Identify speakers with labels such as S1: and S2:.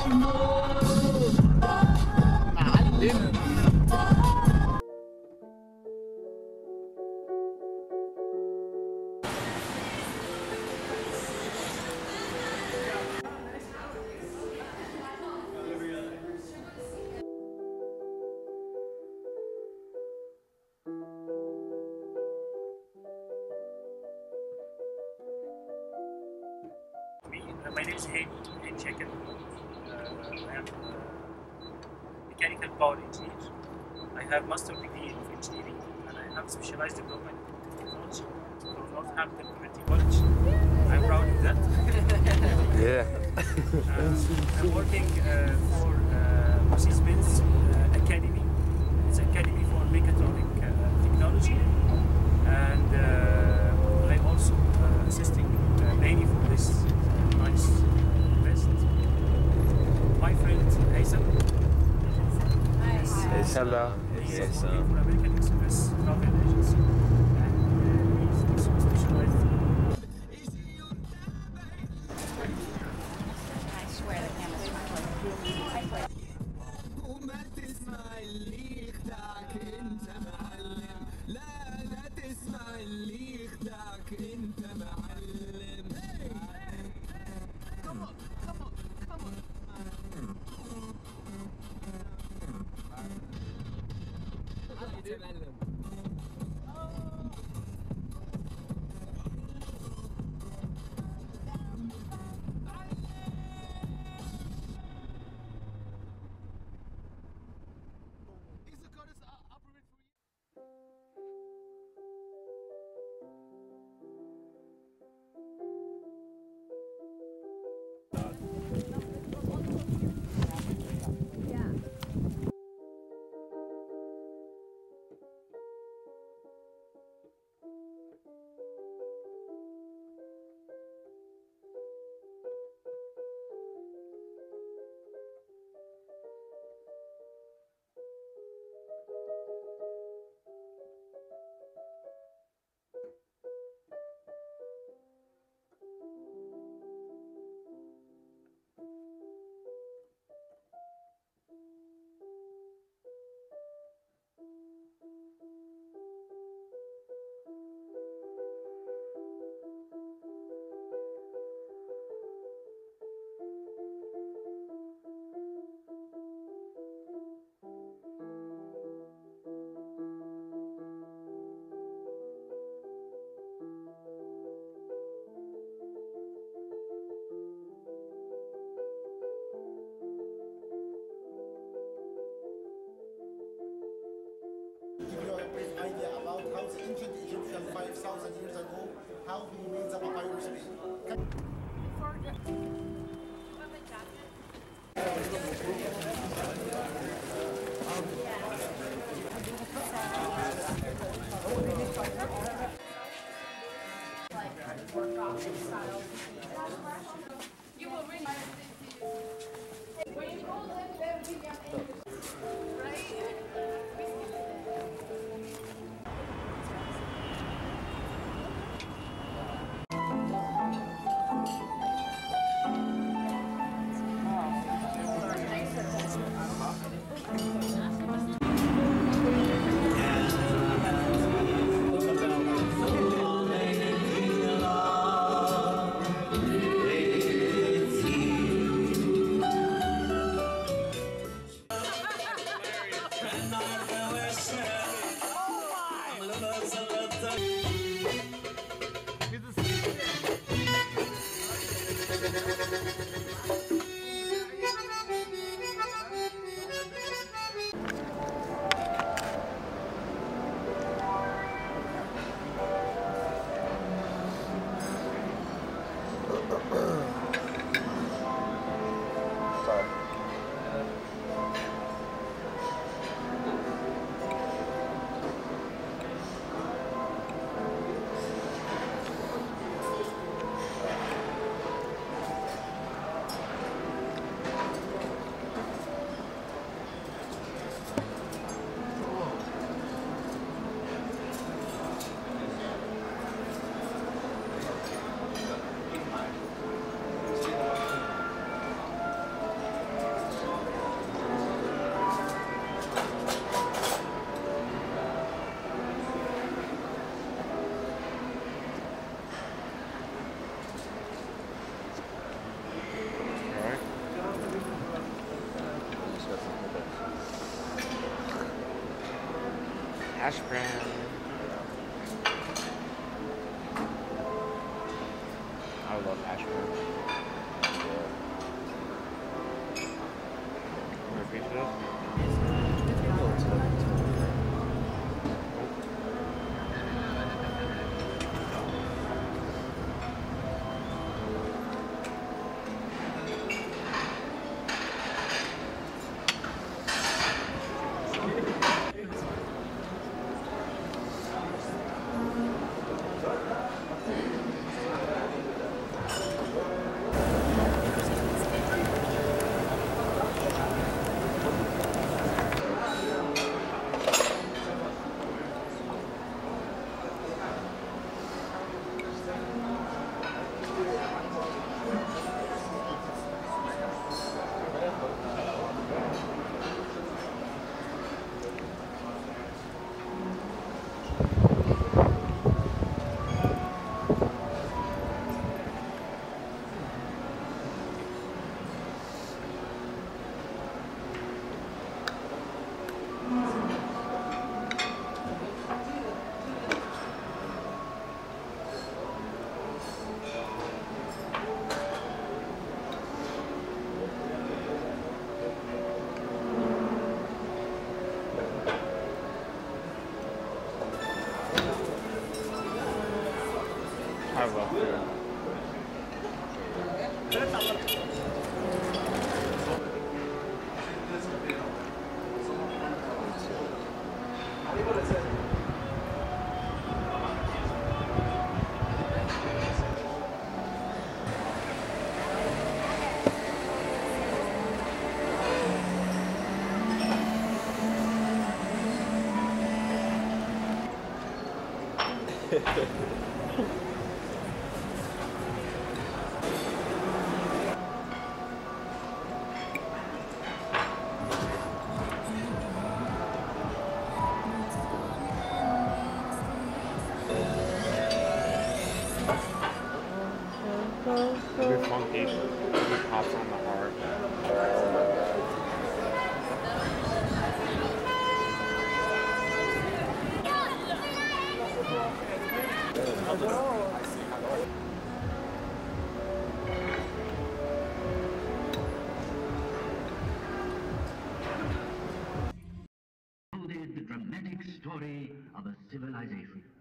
S1: My name is Hayden Checken. I am mechanical power engineer. I have master degree in engineering and I have specialized diploma in technology from Northampton Community College. I'm proud of that.
S2: Yeah.
S1: I'm working for Mercedes-Benz Academy. It's an academy for mechatronic technology, and I'm also assisting mainly for this nice vest. My friend Giza.
S2: Hello.
S1: He is working for American Express travel agency, and he's also specialized.
S3: I swear the camera's not
S4: Come on.
S5: Idea about how the ancient Egyptians 5,000 years ago, how he made the papyrus bed.
S3: You will ring my
S2: Hash brown. I love hash brown. Want a piece of this? I love food. It'll be funky. It'll be pops on the heart.
S6: The dramatic story of a civilization.